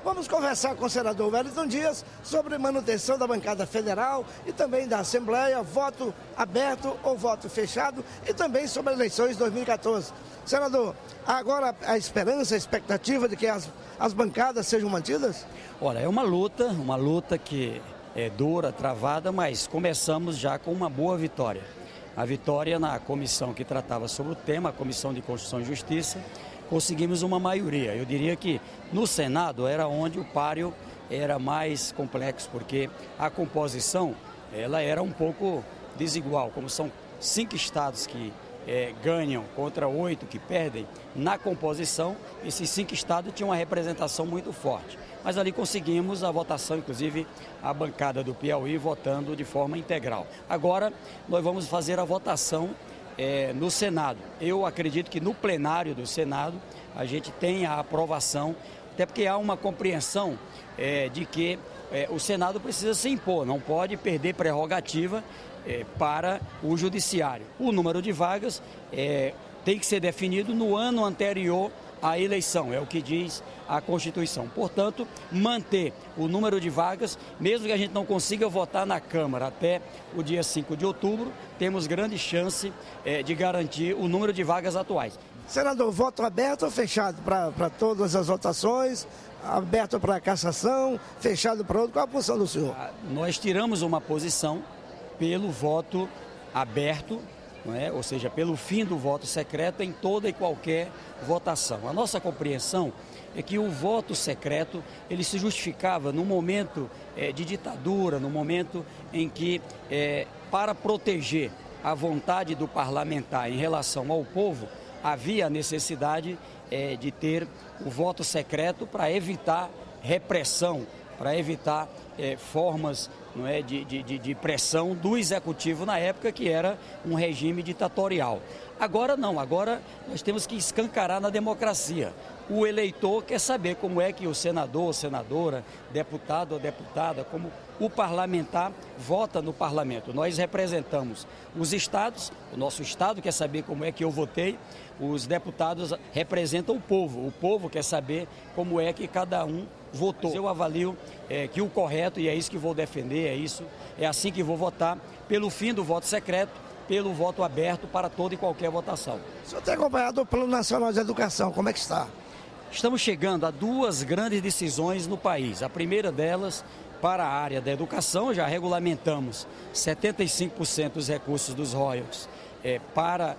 Vamos conversar com o senador Wellington Dias sobre manutenção da bancada federal e também da Assembleia, voto aberto ou voto fechado, e também sobre as eleições de 2014. Senador, agora a esperança, a expectativa de que as bancadas sejam mantidas? Olha, é uma luta que é dura, travada, mas começamos já com uma boa vitória. A vitória na comissão que tratava sobre o tema, a Comissão de Constituição e Justiça, conseguimos uma maioria. Eu diria que no Senado era onde o páreo era mais complexo, porque a composição ela era um pouco desigual, como são 5 estados que ganham contra 8 que perdem, na composição esses 5 estados tinham uma representação muito forte. Mas ali conseguimos a votação, inclusive a bancada do Piauí votando de forma integral. Agora nós vamos fazer a votação no Senado. Eu acredito que no plenário do Senado a gente tem a aprovação, até porque há uma compreensão de que o Senado precisa se impor, não pode perder prerrogativa para o Judiciário. O número de vagas tem que ser definido no ano anterior à eleição, é o que diz a Constituição. Portanto, manter o número de vagas, mesmo que a gente não consiga votar na Câmara até o dia 5 de outubro, temos grande chance de garantir o número de vagas atuais. Senador, voto aberto ou fechado para todas as votações? Aberto para cassação, fechado para outro? Qual a posição do senhor? Nós tiramos uma posição pelo voto aberto, não é? Ou seja, pelo fim do voto secreto em toda e qualquer votação. A nossa compreensão é que o voto secreto ele se justificava no momento de ditadura, no momento em que, para proteger a vontade do parlamentar em relação ao povo, havia a necessidade de ter o voto secreto para evitar repressão, para evitar formas não é, de pressão do executivo na época, que era um regime ditatorial. Agora não, agora nós temos que escancarar na democracia. O eleitor quer saber como é que o senador ou senadora, deputado ou deputada, como o parlamentar vota no parlamento. Nós representamos os estados, o nosso estado quer saber como é que eu votei, os deputados representam o povo quer saber como é que cada um votou. Eu avalio que o correto, e é isso que vou defender, é assim que vou votar, pelo fim do voto secreto, pelo voto aberto para toda e qualquer votação. O senhor tem acompanhado o Plano Nacional de Educação, como é que está? Estamos chegando a 2 grandes decisões no país. A primeira delas, para a área da educação, já regulamentamos 75% dos recursos dos royalties para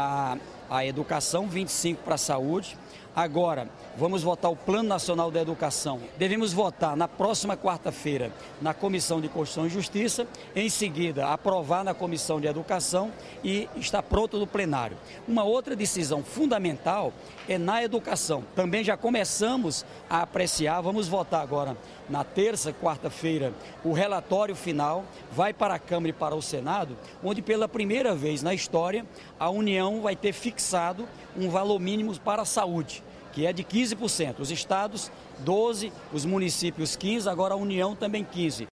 a educação, 25% para a saúde. Agora, vamos votar o Plano Nacional da Educação. Devemos votar na próxima quarta-feira na Comissão de Constituição e Justiça, em seguida aprovar na Comissão de Educação e está pronto no plenário. Uma outra decisão fundamental é na educação. Também já começamos a apreciar, vamos votar agora na terça, quarta-feira, o relatório final, vai para a Câmara e para o Senado, onde pela primeira vez na história a União vai ter fixado um valor mínimo para a saúde, que é de 15%. Os estados, 12%, os municípios, 15%, agora a União também 15%.